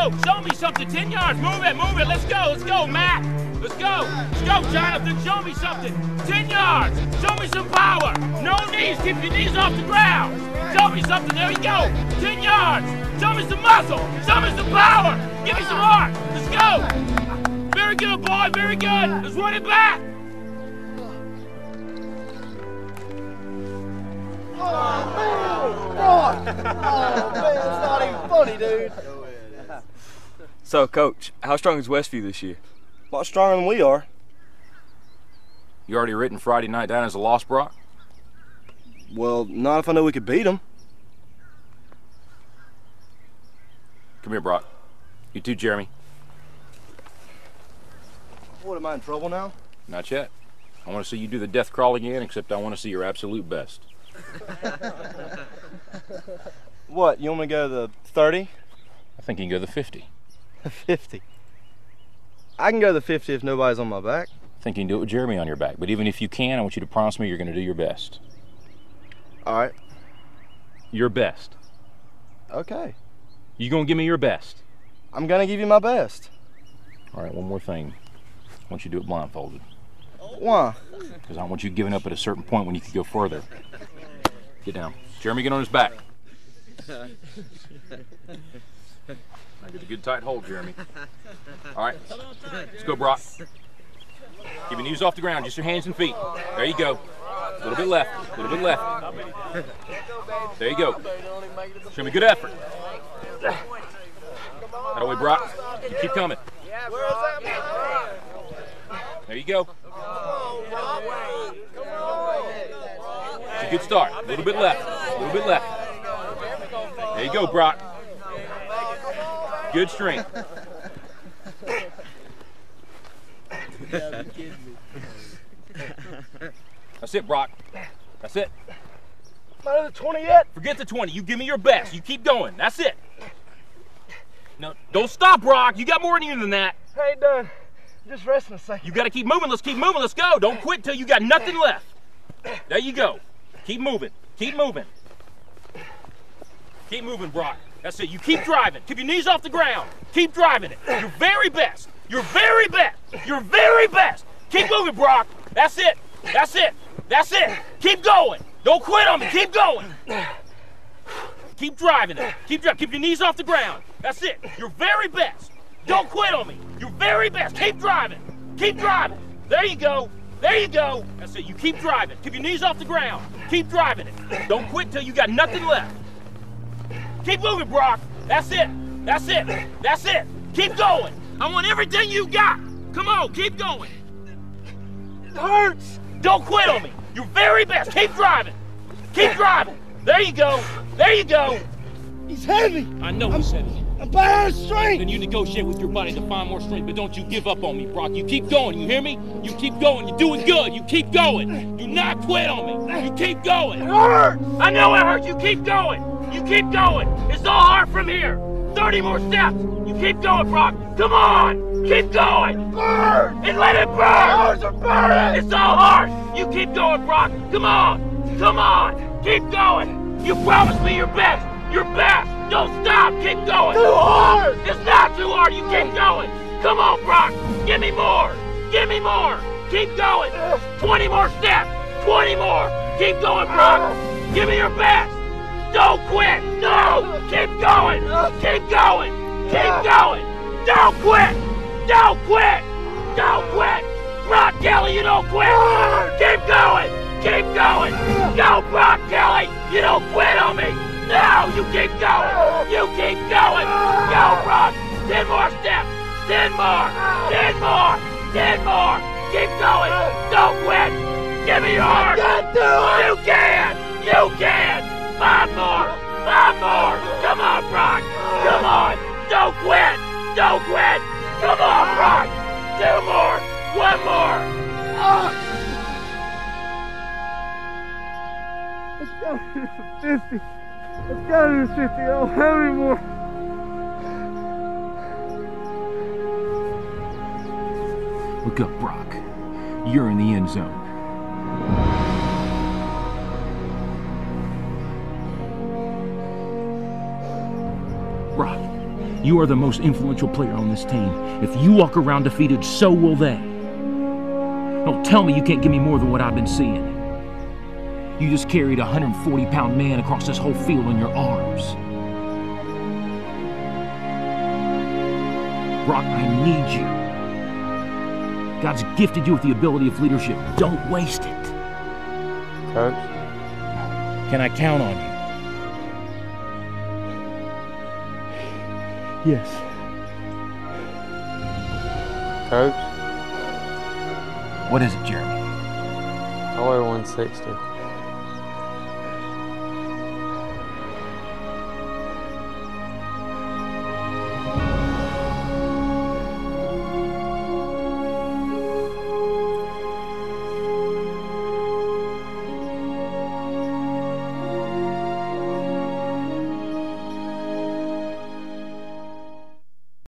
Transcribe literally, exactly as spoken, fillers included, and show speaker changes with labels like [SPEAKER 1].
[SPEAKER 1] go. Show me something. ten yards. Move it, move it. Let's go, let's go, Matt. Let's go. Let's go, Jonathan. Show me something. ten yards. Show me some power. No knees. Keep your knees off the ground. Show me something. There you go. ten yards. Show me some muscle. Show me some power. Give me some heart. Let's go. Very good, boy. Very good. Let's run it back.
[SPEAKER 2] Oh, man! Oh, man, it's not even funny, dude.
[SPEAKER 3] So, Coach, how strong is Westview this year?
[SPEAKER 2] A lot stronger than we are.
[SPEAKER 4] You already written Friday night down as a loss, Brock?
[SPEAKER 2] Well, not if I know we could beat them.
[SPEAKER 4] Come here, Brock. You too, Jeremy.
[SPEAKER 2] What, am I in trouble now?
[SPEAKER 4] Not yet. I want to see you do the death crawl again, except I want to see your absolute best.
[SPEAKER 2] What, you want me to go to the thirty?
[SPEAKER 4] I think you can go the fifty.
[SPEAKER 2] fifty. I can go to the fifty if nobody's on my back.
[SPEAKER 4] I think you can do it with Jeremy on your back, but even if you can, I want you to promise me you're going to do your best.
[SPEAKER 2] All right.
[SPEAKER 4] Your best.
[SPEAKER 2] Okay.
[SPEAKER 4] You going to give me your best?
[SPEAKER 2] I'm going to give you my best.
[SPEAKER 4] All right, one more thing. I want you to do it blindfolded.
[SPEAKER 2] Why?
[SPEAKER 4] Because I want you giving up at a certain point when you could go further. Get down. Jeremy, get on his back. Now get a good tight hold, Jeremy. All right, let's go, Brock. Keep your knees off the ground, just your hands and feet. There you go. A little bit left, a little bit left. There you go. Show me good effort. That way, Brock. Keep coming. There you go. It's a good start. A little bit left. A little bit left. There you go, Brock. Good strength. That's it, Brock. That's it.
[SPEAKER 2] Not at the twenty yet?
[SPEAKER 4] Forget the twenty. You give me your best. You keep going. That's it. No, don't stop, Brock. You got more in you than that.
[SPEAKER 2] I ain't done. Just resting a second.
[SPEAKER 4] You got to keep moving. Let's keep moving. Let's go. Don't quit till you got nothing left. There you go. Keep moving. Keep moving. Keep moving, Brock. That's it. You keep driving. Keep your knees off the ground. Keep driving it. Your very best. Your very best. Your very best. Keep moving, Brock. That's it. That's it. That's it. Keep going. Don't quit on me. Keep going. Keep driving it. Keep driving. Keep your knees off the ground. That's it. Your very best. Don't quit on me. Your very best. Keep driving. Keep driving. There you go. There you go. That's it. You keep driving. Keep your knees off the ground. Keep driving it. Don't quit till you got nothing left. Keep moving, Brock. That's it. That's it. That's it. Keep going. I want everything you got. Come on, keep going. It hurts. Don't quit on me. Your very best. Keep driving. Keep driving. There you go. There you go.
[SPEAKER 2] He's heavy.
[SPEAKER 1] I know he's heavy.
[SPEAKER 2] I'm bad strength.
[SPEAKER 1] Then you negotiate with your body to find more strength, but don't you give up on me, Brock. You keep going, you hear me? You keep going, you're doing good, you keep going. Do not quit on me, you keep going.
[SPEAKER 2] It hurts.
[SPEAKER 1] I know it hurts, you keep going. You keep going. It's all hard from here. thirty more steps. You keep going, Brock. Come on, keep going.
[SPEAKER 2] Burn.
[SPEAKER 1] And let it burn.
[SPEAKER 2] Ours are burning.
[SPEAKER 1] It's all hard. You keep going, Brock. Come on, come on, keep going. You promised me your best, your best. Don't stop, keep going.
[SPEAKER 2] Too hard.
[SPEAKER 1] It's not too hard, you keep going. Come on, Brock, give me more. Give me more. Keep going. twenty more steps. twenty more. Keep going, Brock. Give me your best. Don't quit. No. Keep going. Keep going. Keep going. Don't quit. Don't quit. Don't quit. Brock Kelly, you don't quit. Keep going. Keep going. Go, Brock Kelly. You don't quit on me. No, you keep going. You keep going. Go, Brock. Ten more steps. Ten more. Ten more. Ten more. Keep going. Don't quit. Give me your heart. You can. You can. Five more. Five more. Come on, Brock. Come on. Don't quit. Don't quit. Come on, Brock. Two more. One more.
[SPEAKER 2] Let's go to the fifty. Let's go to the fifty. I don't have any more.
[SPEAKER 4] Look up, Brock. You're in the end zone. Brock, You are the most influential player on this team. If you walk around defeated, so will they. Don't tell me you can't give me more than what I've been seeing. You just carried a one hundred forty pound man across this whole field on your arms. Brock, I need you. God's gifted you with the ability of leadership. Don't waste it.
[SPEAKER 5] Coach?
[SPEAKER 4] Can I count on you?
[SPEAKER 5] Yes. Coach?
[SPEAKER 4] What is it, Jeremy?
[SPEAKER 5] I weigh one sixty.